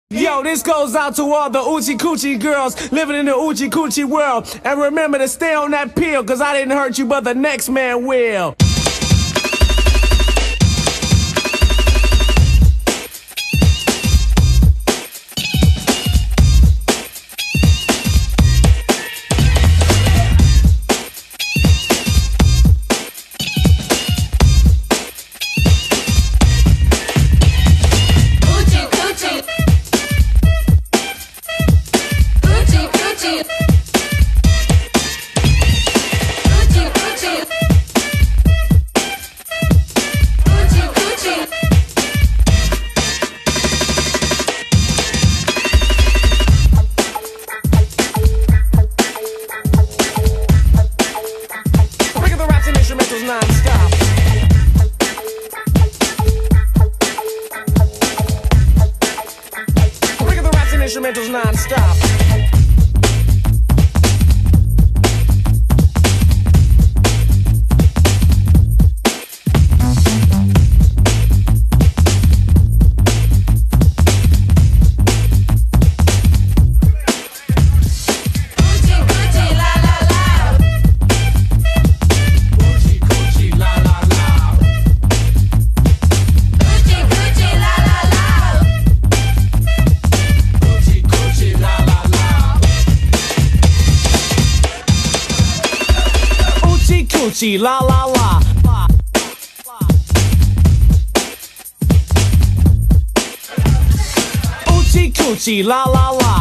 Yo, this goes out to all the Oochie Coochie girls living in the Oochie Coochie world. And remember to stay on that pill, cause I didn't hurt you, but the next man will. Non-stop. Look at the raps and instrumentals non-stop. Coochie la la la. Oochie Coochie la la la.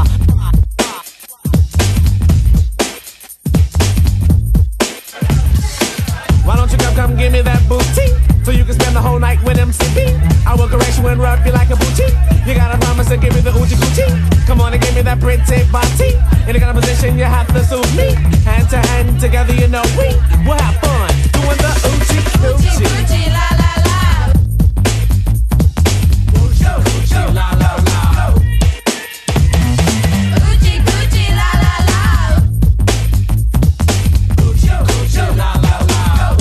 Why don't you come give me that booty, so you can spend the whole night with MCP. I will correct you and rub you like a boutique. You gotta promise to give me the Oochie Coochie. Come on and give me that pretty body. In the kind of position you have to suit me. Hand to hand together, you know we will have fun doing the Oochie Coochie. Oochie la la la. Oochie Coochie la la la. Oochie Coochie la la la. Oochie Coochie la la la.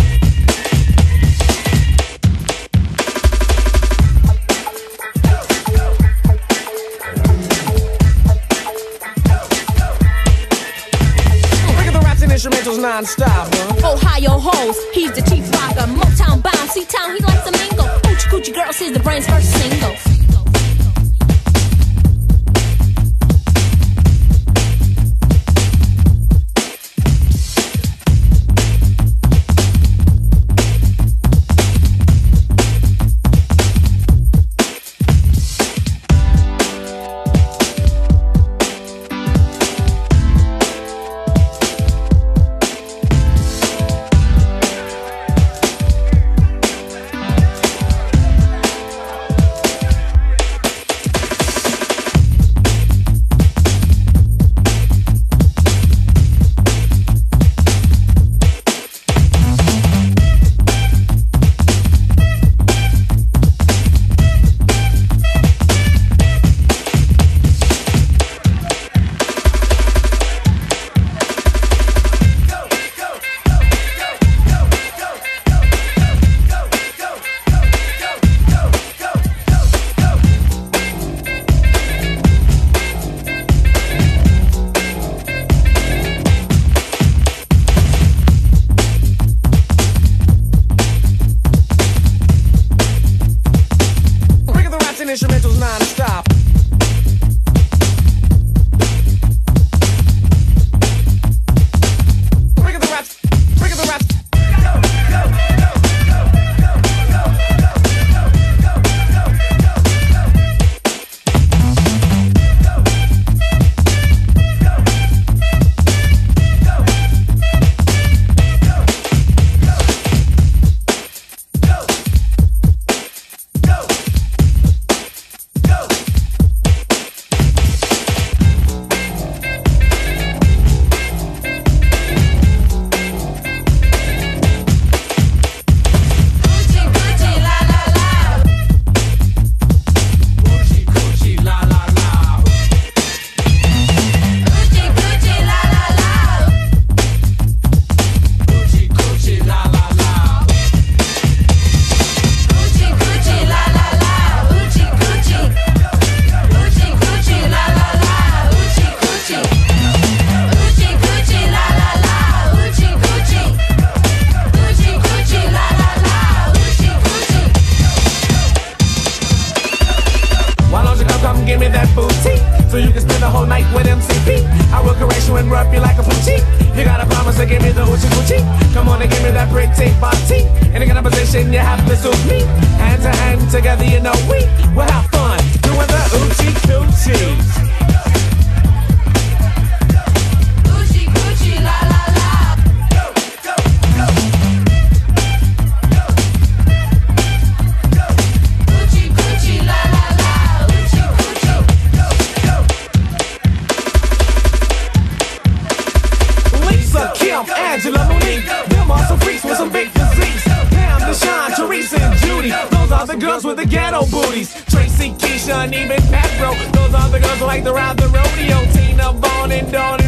Instrumentals non-stop, Ohio hoes, he's the chief rocker. Motown bound, C-Town, he likes a mingle. Oochie Coochie Girls, here's the brain's first single. that booty, so you can spend the whole night with MCP. I will caress you and rub you like a poochie. You gotta promise to give me the hoochie coochie. Come on and give me that pretty body. In the kind of position you have to suit me. Hand to hand together, you know we will have fun doing the oochie coochie. Angela, Monique, them are some freaks with some big physiques. Pam, Deshaun, Teresa, and Judy, those are the girls with the ghetto booties. Tracy, Keisha, and even Petro, those are the girls who like to ride the rodeo. Tina, Vaughn, and Dawn,